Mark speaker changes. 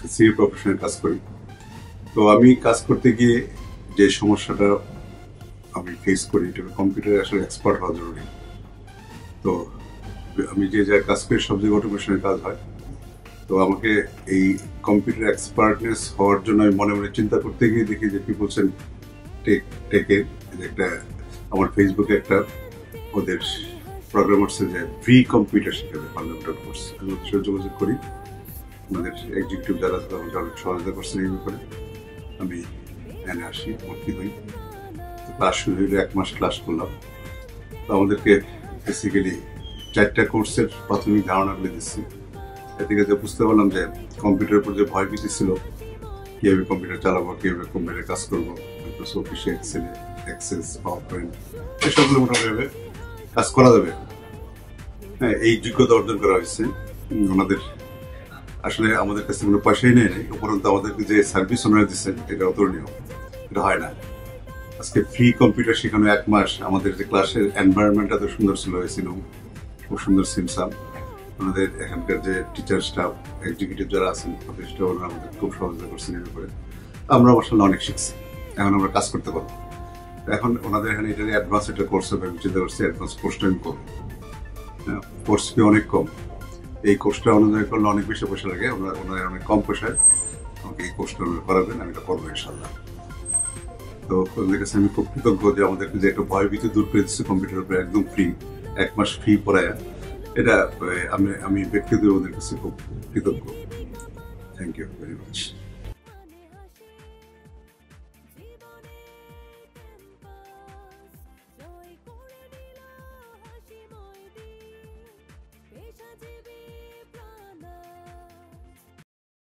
Speaker 1: Civil প্রফেশনে কাজ করি। তো আমি কাজ করতে গিয়ে যে সমস্যাটা আমি ফেস করি, এটা কম্পিউটারে আসলে এক্সপার্ট হওয়া জরুরি। তো আমি যে জায়গায় কাজ করি সব জায়গায় অটোমেশনের কাজ হয়। তো আমাকে এই কম্পিউটার এক্সপার্টনেস হওয়ার জন্য আমি মনে মনে চিন্তা করতে গিয়ে দেখি যে PeopleNTech একটা আমার ফেসবুকে একটা ওদের প্রোগ্রামার্সের যে ফ্রি কম্পিউটার শেখাবে ফান্ডামেন্টাল কোর্স, আমি ওদের সাথে যোগাযোগ করি। আমাদের এক্সিকিউটিভ যারা আমাকে অনেক সহযোগিতা করছেন এই ব্যাপারে। আমি এখানে আসি, ভর্তি হই। ক্লাস শুরু হইলে 1 মাস ক্লাস করলাম। তো আমাদেরকে বেসিক্যালি 4টা কোর্সের প্রাথমিক ধারণাগুলো দিচ্ছি। এ থেকে যে বুঝতে পারলাম যে কম্পিউটারের উপর যে ভয় ভীতি ছিল, কীভাবে কম্পিউটার চালাবো, কীভাবে কম্পিউটারে কাজ করবো, অফিসে এক্সেলে এক্সেস পাওয়ার পয়েন্ট এসবগুলো মোটামুটি কাজ করা যাবে। হ্যাঁ, এই যোগ্যতা অর্জন করা হয়েছে। আসলে আমাদের কাছে কোনো পয়সাই নেই, উপরন্তু আমাদেরকে যে সার্ভিস ওনারা দিচ্ছেন এটা অতুলনীয়, এটা হয় না। আজকে ফ্রি কম্পিউটার শেখানো 1 মাস, আমাদের যে ক্লাসের এনভায়রনমেন্ট এত সুন্দর ছিল, খুব সুন্দর সিমসাম। আমাদের এখানকার যে টিচার স্টাফ এক্সিকিউটিভ যারা আছেন অফিসটা, ওনারা আমাদের খুব সহযোগিতা করছেন এই ব্যাপারে। আমরা আসলে অনেক শিখছি, এখন আমরা কাজ করতে পারবো। এখন ওনাদের এখানে এটা অ্যাডভান্স একটা কোর্স হবে, আমি চিন্তা করছি অ্যাডভান্স কোর্সটা আমি করবো। কোর্স ফি অনেক কম, এই কোর্সটা অনুযায়ী করলে অনেক বেশি পয়সা লাগে, ওনারা অনেক কম পয়সায় আমাকে এই কোর্সটা করাবেন, আমি এটা করবো ইনশাল্লাহ। তো ওদের কাছে আমি খুব কৃতজ্ঞ যে আমাদেরকে যে একটা ভয়ভীতি দূর করে দিচ্ছে, কম্পিউটারের উপরে একদম ফ্রি 1 মাস ফ্রি পড়ায়, এটা আমি ব্যক্তিগত ওদের কাছে খুব কৃতজ্ঞ। Thank you very much.